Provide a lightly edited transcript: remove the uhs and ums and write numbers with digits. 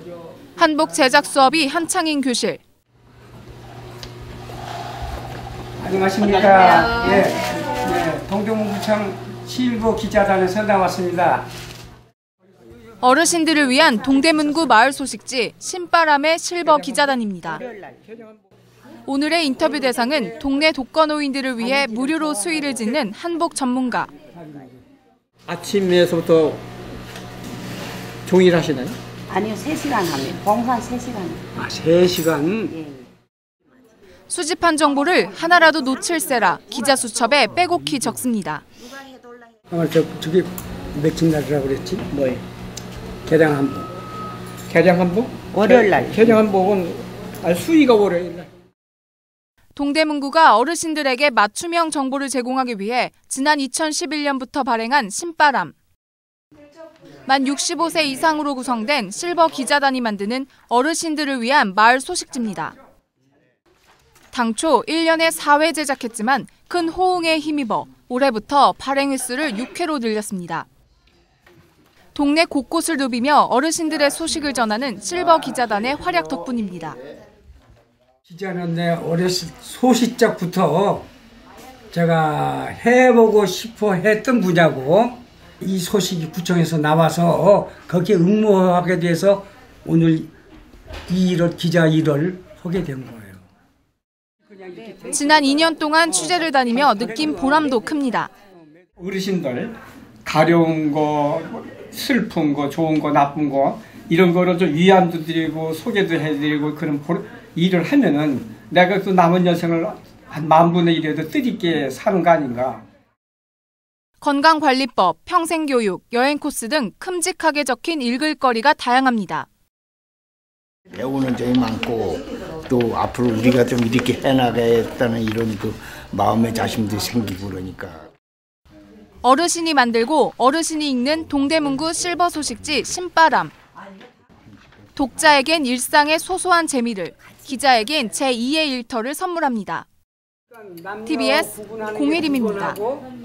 한복 제작 수업이 한창인 교실. 안녕하십니까. 네, 동대문구청 실버 기자단에서 나왔습니다. 어르신들을 위한 동대문구 마을 소식지 신바람의 실버 기자단입니다. 오늘의 인터뷰 대상은 동네 독거노인들을 위해 무료로 수의를 짓는 한복 전문가. 아침에서부터 종일 하시나요? 아니요, 3시간 하면 봉산 3시간. 아, 3시간? 예. 수집한 정보를 하나라도 놓칠세라 기자 수첩에 빼곡히 적습니다. 저게 며칠 날이라고 그랬지? 뭐예요? 개량 한복. 개량 한복? 월요일 날. 개량 한복은 수의가 월요일 날. 동대문구가 어르신들에게 맞춤형 정보를 제공하기 위해 지난 2011년부터 발행한 신바람. 만 65세 이상으로 구성된 실버 기자단이 만드는 어르신들을 위한 마을 소식지입니다. 당초 1년에 4회 제작했지만 큰 호응에 힘입어 올해부터 발행 횟수를 6회로 늘렸습니다. 동네 곳곳을 누비며 어르신들의 소식을 전하는 실버 기자단의 활약 덕분입니다. 기자는 내 어렸을 소시적부터 제가 해보고 싶어 했던 분야고 이 소식이 구청에서 나와서 거기에 응모하게 돼서 오늘 이 일을 기자 일을 하게 된 거예요. 지난 2년 동안 취재를 다니며 느낀 보람도 큽니다. 어르신들 가려운 거, 슬픈 거, 좋은 거, 나쁜 거 이런 거를 좀 위안도 드리고 소개도 해드리고 그런 일을 하면은 내가 또 남은 여생을 한 10,000분의 1에도 뜻있게 사는 거 아닌가. 건강관리법, 평생교육, 여행 코스 등 큼직하게 적힌 읽을 거리가 다양합니다. 배우는 점이 많고 또 앞으로 우리가 좀 이렇게 해나가겠다는 이런 그 마음의 자신도 생기고 그러니까. 어르신이 만들고 어르신이 읽는 동대문구 실버 소식지 신바람. 독자에겐 일상의 소소한 재미를, 기자에겐 제2의 일터를 선물합니다. TBS 공혜림입니다.